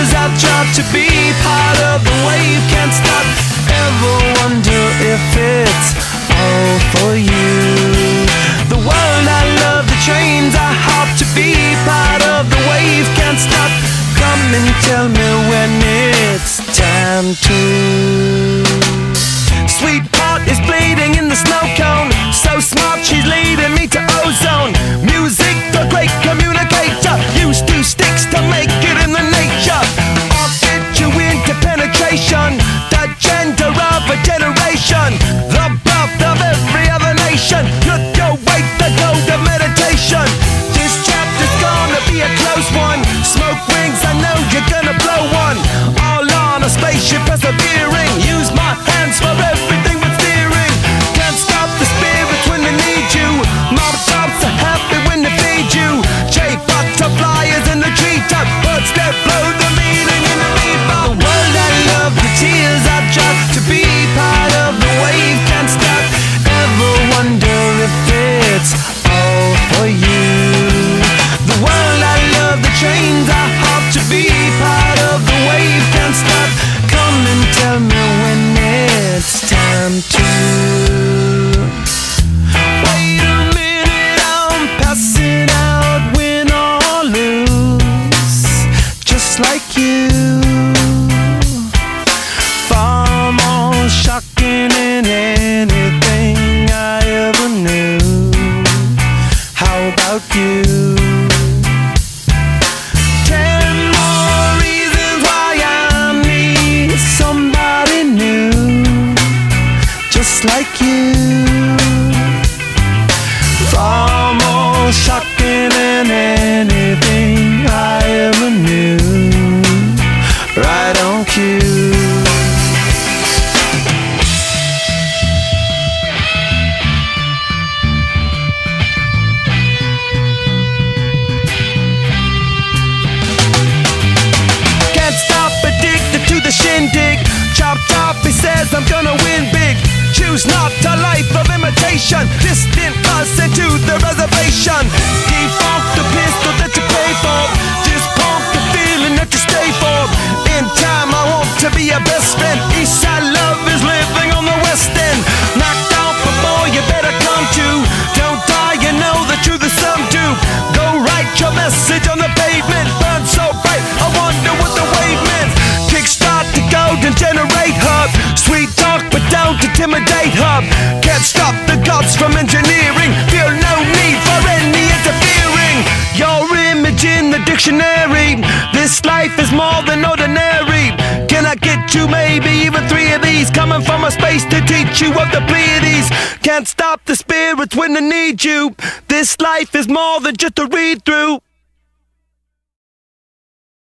tears. I try to be part of the wave, can't stop. Ever wonder if it's all for you? The world I love, the trains I hop to be part of the wave, can't stop. Come and tell me when it's time to. Sweetheart is bleeding in the snow cone, so smart she's leading me to ozone. Music, the great communicator, used two sticks to make it in the nature. I'll get you into penetration, the gender of a generation, the birth of every other nation. Look your way, the gold of meditation. This chapter's gonna be a close one. Smoke rings, I know you're gonna blow one. All on a spaceship persevering, use my hands for everything but steering. Can't stop the spirits when they need you. Mob tops are happy when they feed you. J butterflies in the treetop, birds that blow the meaning in the meatball. The world I love, the tears I drop to be part of the wave, can't stop. Ever wonder if it's all for you? The world I love, the trains I hop to be part of the wave, can't stop. Come and tell me when it's time to. Wait a minute, I'm passing out, win or lose, just like you. Far more shocking than anything I ever knew. How about you? 10 more reasons why I need somebody new, just like you. Far more shocking than anything I ever knew. Right on cue. Can't stop, addicted to the shindig. Chop top, he says I'm gonna win big. Choose not a life of imitation. Distant us into the reservation. Defunct the pistol that you pay for. Just pump the feeling that you stay for. In time I want to be your best friend. Eastside love is living on the west end. Knocked out before you better come to. Don't die, you know the truth is some do. Go write your message on the pavement. Burn so bright, I wonder what the wave meant. Kickstart the golden generate hub. Sweet talk but don't intimidate hub. Can't stop the gods from engineering. Feel no need for any interfering. Your image in the dictionary. This life is more than ordinary. Can I get you maybe even 3 of these? Coming from a space to teach you of the Pleiades. Can't stop the spirits when they need you. This life is more than just a read through.